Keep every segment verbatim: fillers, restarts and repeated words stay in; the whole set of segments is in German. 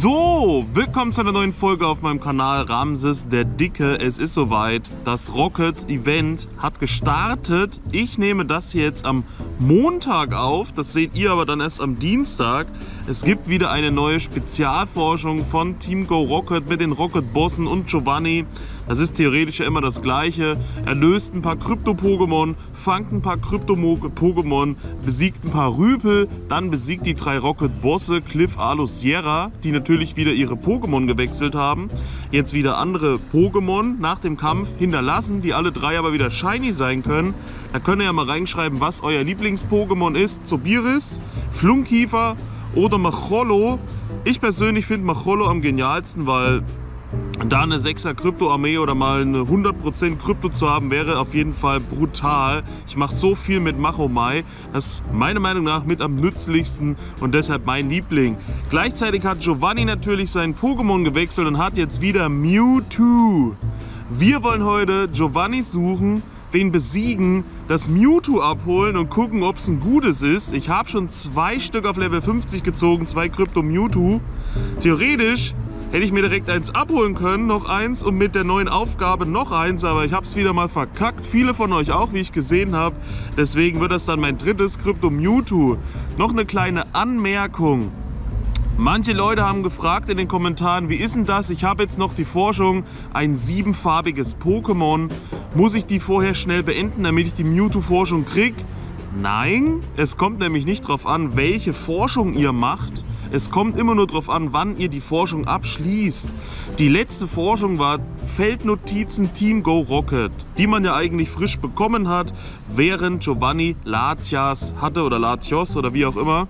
So, willkommen zu einer neuen Folge auf meinem Kanal Ramses der Dicke. Es ist soweit, das Rocket Event hat gestartet. Ich nehme das hier jetzt am Montag auf, das seht ihr aber dann erst am Dienstag. Es gibt wieder eine neue Spezialforschung von Team Go Rocket mit den Rocket-Bossen und Giovanni. Das ist theoretisch ja immer das Gleiche. Er löst ein paar Krypto-Pokémon, fangt ein paar Krypto-Pokémon, besiegt ein paar Rüpel, dann besiegt die drei Rocket-Bosse, Cliff, Alo, Sierra, die natürlich wieder ihre Pokémon gewechselt haben. Jetzt wieder andere Pokémon nach dem Kampf hinterlassen, die alle drei aber wieder shiny sein können. Da könnt ihr ja mal reinschreiben, was euer Lieblings-Pokémon ist. Zobiris, Flunkiefer oder Machollo. Ich persönlich finde Machollo am genialsten, weil da eine sechser Krypto-Armee oder mal eine hundert Prozent Krypto zu haben, wäre auf jeden Fall brutal. Ich mache so viel mit Machomai. Das ist meiner Meinung nach mit am nützlichsten und deshalb mein Liebling. Gleichzeitig hat Giovanni natürlich sein Pokémon gewechselt und hat jetzt wieder Mewtwo. Wir wollen heute Giovanni suchen, den besiegen, das Mewtwo abholen und gucken, ob es ein gutes ist. Ich habe schon zwei Stück auf Level fünfzig gezogen, zwei Krypto Mewtwo. Theoretisch hätte ich mir direkt eins abholen können, noch eins und mit der neuen Aufgabe noch eins, aber ich habe es wieder mal verkackt. Viele von euch auch, wie ich gesehen habe. Deswegen wird das dann mein drittes Krypto Mewtwo. Noch eine kleine Anmerkung. Manche Leute haben gefragt in den Kommentaren, wie ist denn das? Ich habe jetzt noch die Forschung, ein siebenfarbiges Pokémon. Muss ich die vorher schnell beenden, damit ich die Mewtwo-Forschung kriege? Nein, es kommt nämlich nicht darauf an, welche Forschung ihr macht. Es kommt immer nur darauf an, wann ihr die Forschung abschließt. Die letzte Forschung war Feldnotizen Team Go Rocket, die man ja eigentlich frisch bekommen hat, während Giovanni Latias hatte oder Latios oder wie auch immer.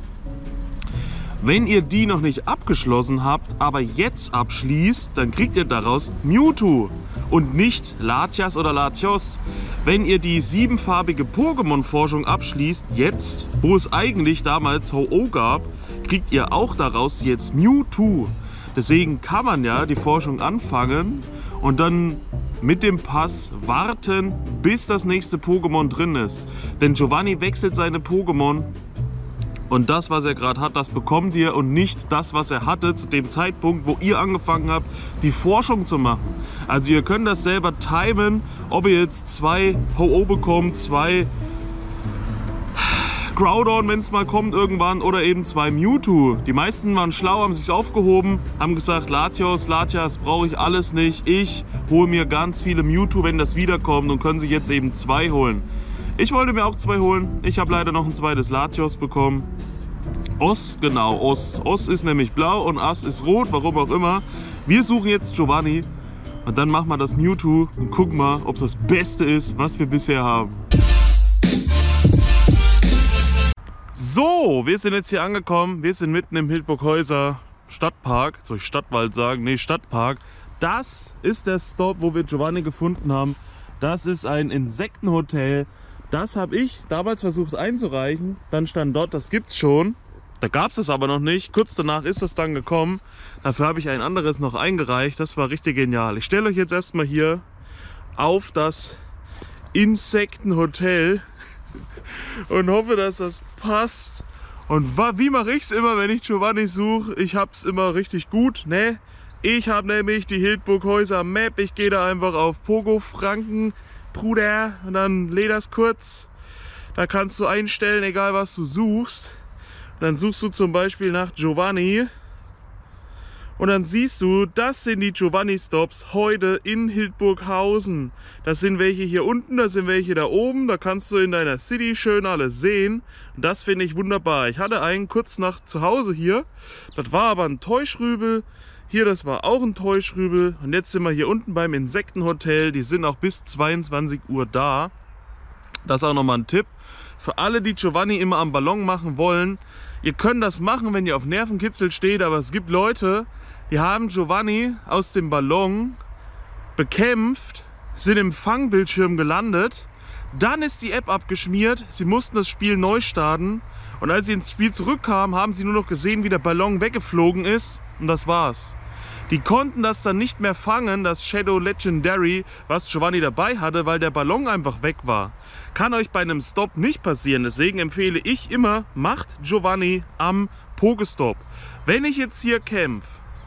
Wenn ihr die noch nicht abgeschlossen habt, aber jetzt abschließt, dann kriegt ihr daraus Mewtwo und nicht Latias oder Latios. Wenn ihr die siebenfarbige Pokémon-Forschung abschließt, jetzt, wo es eigentlich damals Ho-Oh gab, kriegt ihr auch daraus jetzt Mewtwo. Deswegen kann man ja die Forschung anfangen und dann mit dem Pass warten, bis das nächste Pokémon drin ist. Denn Giovanni wechselt seine Pokémon. Und das, was er gerade hat, das bekommt ihr und nicht das, was er hatte zu dem Zeitpunkt, wo ihr angefangen habt, die Forschung zu machen. Also ihr könnt das selber timen, ob ihr jetzt zwei Ho-Oh bekommt, zwei Groudon, wenn es mal kommt irgendwann, oder eben zwei Mewtwo. Die meisten waren schlau, haben sich aufgehoben, haben gesagt, Latios, Latias brauche ich alles nicht. Ich hole mir ganz viele Mewtwo, wenn das wiederkommt, und können sich jetzt eben zwei holen. Ich wollte mir auch zwei holen. Ich habe leider noch ein zweites Latios bekommen. Os, genau, Os. Os ist nämlich blau und As ist rot, warum auch immer. Wir suchen jetzt Giovanni und dann machen wir das Mewtwo und gucken mal, ob es das Beste ist, was wir bisher haben. So, wir sind jetzt hier angekommen. Wir sind mitten im Hildburghäuser Stadtpark. Soll ich Stadtwald sagen? Nee, Stadtpark. Das ist der Stop, wo wir Giovanni gefunden haben. Das ist ein Insektenhotel. Das habe ich damals versucht einzureichen. Dann stand dort, das gibt's schon. Da gab es es aber noch nicht. Kurz danach ist es dann gekommen. Dafür habe ich ein anderes noch eingereicht. Das war richtig genial. Ich stelle euch jetzt erstmal hier auf das Insektenhotel und hoffe, dass das passt. Und wie mache ich es immer, wenn ich Giovanni suche? Ich habe es immer richtig gut, ne? Ich habe nämlich die Hildburghäuser Map. Ich gehe da einfach auf Pogo Franken, Bruder, und dann lädt das kurz. Da kannst du einstellen, egal was du suchst. Und dann suchst du zum Beispiel nach Giovanni. Und dann siehst du, das sind die Giovanni-Stops heute in Hildburghausen. Das sind welche hier unten, das sind welche da oben. Da kannst du in deiner City schön alles sehen. Und das finde ich wunderbar. Ich hatte einen kurz nach zu Hause hier. Das war aber ein Täuschrübel. Hier, das war auch ein Täuschrübel. Und jetzt sind wir hier unten beim Insektenhotel. Die sind auch bis zweiundzwanzig Uhr da. Das ist auch nochmal ein Tipp. Für alle, die Giovanni immer am Ballon machen wollen. Ihr könnt das machen, wenn ihr auf Nervenkitzel steht. Aber es gibt Leute, die haben Giovanni aus dem Ballon bekämpft, sind im Fangbildschirm gelandet. Dann ist die App abgeschmiert. Sie mussten das Spiel neu starten. Und als sie ins Spiel zurückkamen, haben sie nur noch gesehen, wie der Ballon weggeflogen ist. Und das war's. Die konnten das dann nicht mehr fangen, das Shadow Legendary, was Giovanni dabei hatte, weil der Ballon einfach weg war. Kann euch bei einem Stop nicht passieren. Deswegen empfehle ich immer, macht Giovanni am Pokestop. Wenn ich jetzt hier kämpfe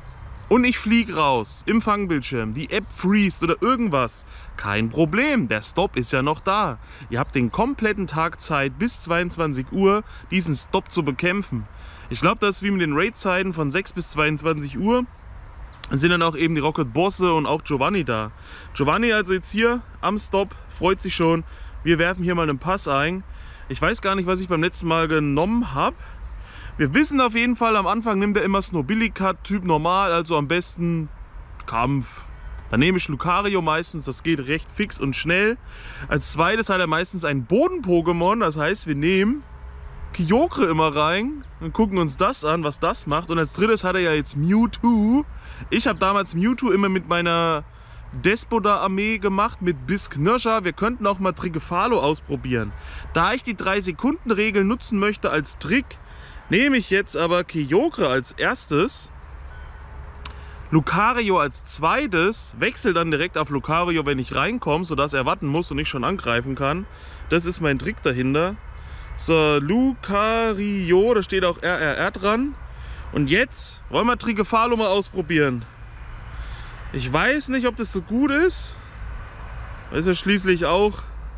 und ich fliege raus im Fangbildschirm, die App freest oder irgendwas, kein Problem, der Stop ist ja noch da. Ihr habt den kompletten Tag Zeit bis zweiundzwanzig Uhr diesen Stop zu bekämpfen. Ich glaube, das ist wie mit den Raid-Zeiten von sechs bis zweiundzwanzig Uhr. Sind dann auch eben die Rocket Bosse und auch Giovanni da. Giovanni also jetzt hier am Stop, freut sich schon. Wir werfen hier mal einen Pass ein. Ich weiß gar nicht, was ich beim letzten Mal genommen habe. Wir wissen auf jeden Fall, am Anfang nimmt er immer Snobillicat, Typ normal, also am besten Kampf. Dann nehme ich Lucario meistens, das geht recht fix und schnell. Als zweites hat er meistens ein Boden-Pokémon, das heißt, wir nehmen Kyogre immer rein und gucken uns das an, was das macht. Und als drittes hat er ja jetzt Mewtwo. Ich habe damals Mewtwo immer mit meiner Despoda-Armee gemacht, mit Bisc-Nirscha. Wir könnten auch mal Trigefalo ausprobieren. Da ich die drei Sekunden Regel nutzen möchte als Trick, nehme ich jetzt aber Kyogre als erstes, Lucario als zweites, wechsle dann direkt auf Lucario, wenn ich reinkomme, sodass er warten muss und ich schon angreifen kann. Das ist mein Trick dahinter. So, Lucario, da steht auch R R R dran. Und jetzt wollen wir Trigefalo mal ausprobieren. Ich weiß nicht, ob das so gut ist. Das ist ja schließlich auch...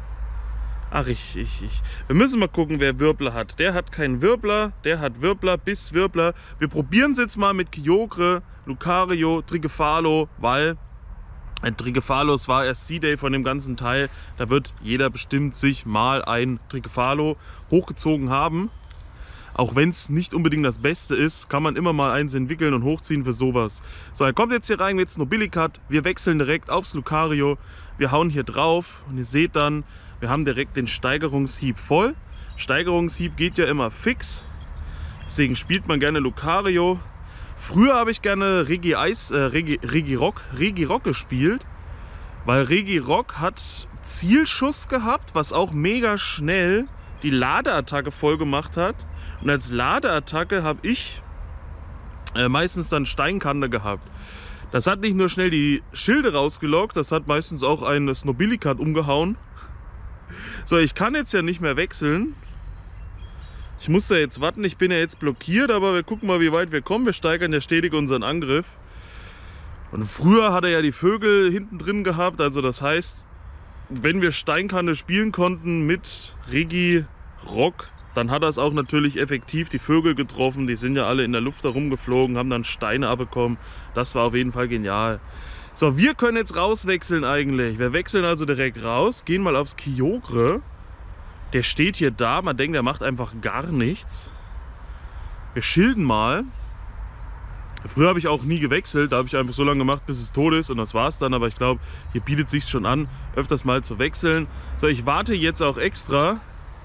Ach, ich, ich, ich. Wir müssen mal gucken, wer Wirbler hat. Der hat keinen Wirbler, der hat Wirbler bis Wirbler. Wir probieren es jetzt mal mit Kyogre, Lucario, Trigefalo, weil ein Trigefalo, es war erst C-Day von dem ganzen Teil. Da wird jeder bestimmt sich mal ein Trigefalo hochgezogen haben. Auch wenn es nicht unbedingt das Beste ist, kann man immer mal eins entwickeln und hochziehen für sowas. So, er kommt jetzt hier rein mit Snobillicat. Wir wechseln direkt aufs Lucario. Wir hauen hier drauf und ihr seht dann, wir haben direkt den Steigerungshieb voll. Steigerungshieb geht ja immer fix. Deswegen spielt man gerne Lucario. Früher habe ich gerne Regirock äh, Regi, Regirock, Regirock gespielt. Weil Regirock hat Zielschuss gehabt, was auch mega schnell die Ladeattacke voll gemacht hat. Und als Ladeattacke habe ich äh, meistens dann Steinkante gehabt. Das hat nicht nur schnell die Schilde rausgelockt, das hat meistens auch ein Snobillicat umgehauen. So, ich kann jetzt ja nicht mehr wechseln. Ich muss ja jetzt warten, ich bin ja jetzt blockiert, aber wir gucken mal, wie weit wir kommen. Wir steigern ja stetig unseren Angriff. Und früher hat er ja die Vögel hinten drin gehabt, also das heißt, wenn wir Steinkante spielen konnten mit Regirock, dann hat er es auch natürlich effektiv die Vögel getroffen. Die sind ja alle in der Luft herumgeflogen, haben dann Steine abbekommen. Das war auf jeden Fall genial. So, wir können jetzt rauswechseln eigentlich. Wir wechseln also direkt raus, gehen mal aufs Kyogre. Der steht hier da, man denkt, der macht einfach gar nichts. Wir schilden mal. Früher habe ich auch nie gewechselt, da habe ich einfach so lange gemacht, bis es tot ist und das war's dann. Aber ich glaube, hier bietet es sich schon an, öfters mal zu wechseln. So, ich warte jetzt auch extra.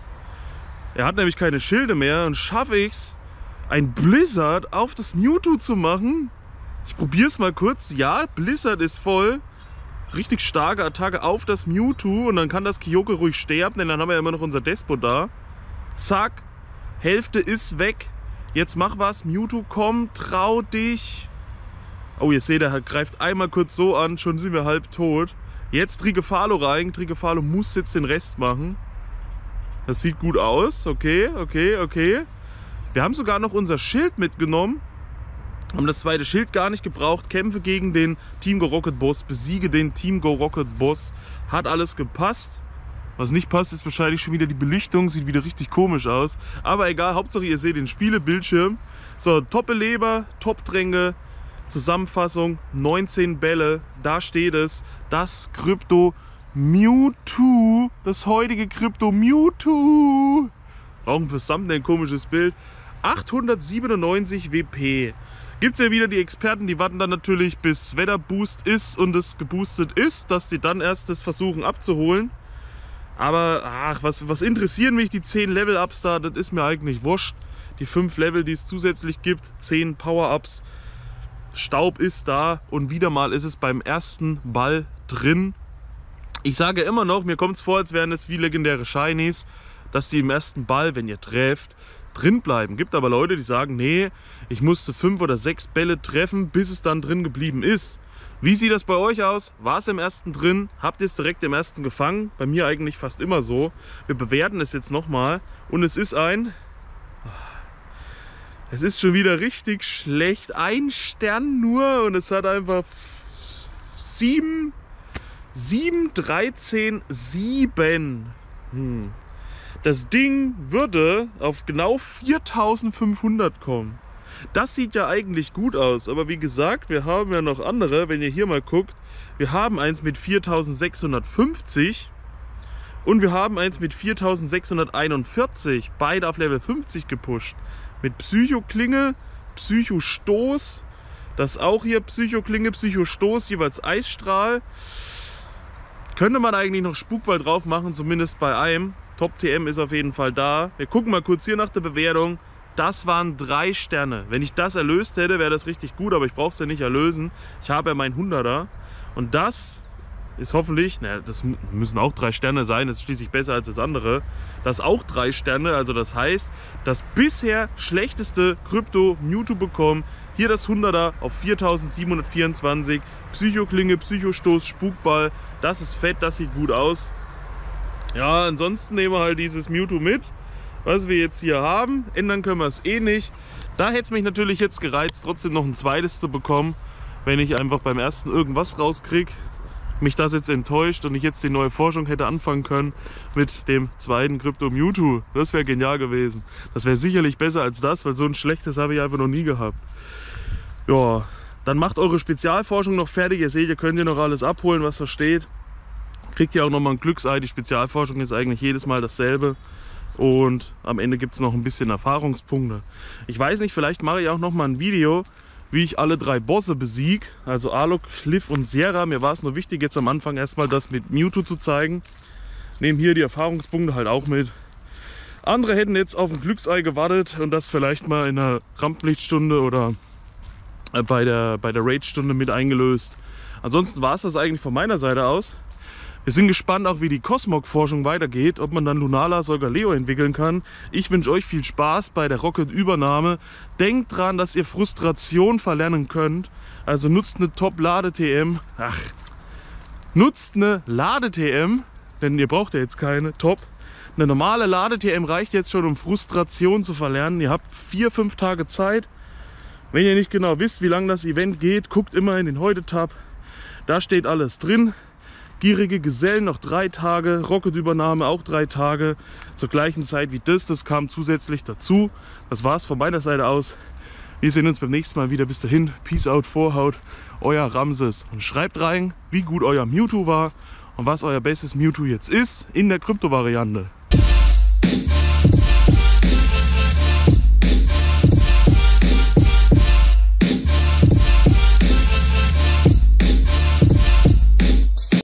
Er hat nämlich keine Schilde mehr und schaffe ich es, ein Blizzard auf das Mewtwo zu machen. Ich probiere es mal kurz. Ja, Blizzard ist voll. Richtig starke Attacke auf das Mewtwo und dann kann das Kyogre ruhig sterben, denn dann haben wir ja immer noch unser Despo da. Zack, Hälfte ist weg. Jetzt mach was, Mewtwo, komm, trau dich. Oh, ihr seht, er greift einmal kurz so an, schon sind wir halb tot. Jetzt Trigefalo rein. Trigefalo muss jetzt den Rest machen. Das sieht gut aus. Okay, okay, okay. Wir haben sogar noch unser Schild mitgenommen. Haben das zweite Schild gar nicht gebraucht. Kämpfe gegen den Team Go Rocket Boss. Besiege den Team Go Rocket Boss. Hat alles gepasst. Was nicht passt, ist wahrscheinlich schon wieder die Belichtung. Sieht wieder richtig komisch aus. Aber egal, Hauptsache ihr seht den Spielebildschirm. So, Top-Beleber, Top-Tränke. Zusammenfassung, neunzehn Bälle. Da steht es. Das Krypto Mewtwo. Das heutige Krypto Mewtwo. Brauchen fürs Thumbnail ein komisches Bild. achthundertsiebenundneunzig W P. Gibt es ja wieder die Experten, die warten dann natürlich, bis Wetterboost ist und es geboostet ist, dass die dann erst das versuchen abzuholen. Aber ach, was, was interessieren mich die zehn Level-Ups da? Das ist mir eigentlich wurscht. Die fünf Level, die es zusätzlich gibt, zehn Power-Ups. Staub ist da und wieder mal ist es beim ersten Ball drin. Ich sage immer noch, mir kommt es vor, als wären es wie legendäre Shinies, dass die im ersten Ball, wenn ihr trefft, drin bleiben. Gibt aber Leute, die sagen, nee, ich musste fünf oder sechs Bälle treffen, bis es dann drin geblieben ist. Wie sieht das bei euch aus? War es im ersten drin? Habt ihr es direkt im ersten gefangen? Bei mir eigentlich fast immer so. Wir bewerten es jetzt nochmal und es ist ein Es ist schon wieder richtig schlecht. Ein Stern nur und es hat einfach sieben, sieben, dreizehn, sieben. Hm. Das Ding würde auf genau viertausendfünfhundert kommen. Das sieht ja eigentlich gut aus, aber wie gesagt, wir haben ja noch andere. Wenn ihr hier mal guckt, wir haben eins mit viertausendsechshundertfünfzig und wir haben eins mit viertausendsechshunderteinundvierzig, beide auf Level fünfzig gepusht. Mit Psychoklinge, Psychostoß, das auch hier Psychoklinge, Psychostoß, jeweils Eisstrahl. Könnte man eigentlich noch Spukball drauf machen, zumindest bei einem. Top T M ist auf jeden Fall da. Wir gucken mal kurz hier nach der Bewertung. Das waren drei Sterne. Wenn ich das erlöst hätte, wäre das richtig gut, aber ich brauche es ja nicht erlösen. Ich habe ja meinen hunderter. Und das ist hoffentlich, naja, das müssen auch drei Sterne sein, das ist schließlich besser als das andere. Das auch drei Sterne, also das heißt, das bisher schlechteste Krypto Mewtwo bekommen. Hier das hunderter auf viertausendsiebenhundertvierundzwanzig. Psychoklinge, Psychostoß, Spukball. Das ist fett, das sieht gut aus. Ja, ansonsten nehmen wir halt dieses Mewtwo mit, was wir jetzt hier haben. Ändern können wir es eh nicht. Da hätte es mich natürlich jetzt gereizt, trotzdem noch ein zweites zu bekommen, wenn ich einfach beim ersten irgendwas rauskriege. Mich das jetzt enttäuscht und ich jetzt die neue Forschung hätte anfangen können mit dem zweiten Krypto Mewtwo. Das wäre genial gewesen. Das wäre sicherlich besser als das, weil so ein schlechtes habe ich einfach noch nie gehabt. Ja, dann macht eure Spezialforschung noch fertig. Ihr seht, ihr könnt hier noch alles abholen, was da steht. Kriegt ihr auch nochmal ein Glücksei. Die Spezialforschung ist eigentlich jedes Mal dasselbe. Und am Ende gibt es noch ein bisschen Erfahrungspunkte. Ich weiß nicht, vielleicht mache ich auch noch mal ein Video, wie ich alle drei Bosse besiege. Also Alok, Cliff und Sierra. Mir war es nur wichtig, jetzt am Anfang erstmal das mit Mewtwo zu zeigen. Nehmen hier die Erfahrungspunkte halt auch mit. Andere hätten jetzt auf ein Glücksei gewartet und das vielleicht mal in einer Rampenlichtstunde oder bei der, bei der Raid-Stunde mit eingelöst. Ansonsten war es das eigentlich von meiner Seite aus. Wir sind gespannt auch, wie die Cosmog-Forschung weitergeht, ob man dann Lunala Solgaleo entwickeln kann. Ich wünsche euch viel Spaß bei der Rocket-Übernahme. Denkt dran, dass ihr Frustration verlernen könnt. Also nutzt eine Top-Lade-T M. Ach, nutzt eine Lade-T M, denn ihr braucht ja jetzt keine Top. Eine normale Lade-T M reicht jetzt schon, um Frustration zu verlernen. Ihr habt vier, fünf Tage Zeit. Wenn ihr nicht genau wisst, wie lange das Event geht, guckt immer in den Heute-Tab. Da steht alles drin. Gierige Gesellen noch drei Tage, Rocket-Übernahme auch drei Tage, zur gleichen Zeit wie das, das kam zusätzlich dazu. Das war's von meiner Seite aus. Wir sehen uns beim nächsten Mal wieder. Bis dahin, Peace out, Vorhaut, euer Ramses. Und schreibt rein, wie gut euer Mewtwo war und was euer bestes Mewtwo jetzt ist in der Krypto-Variante.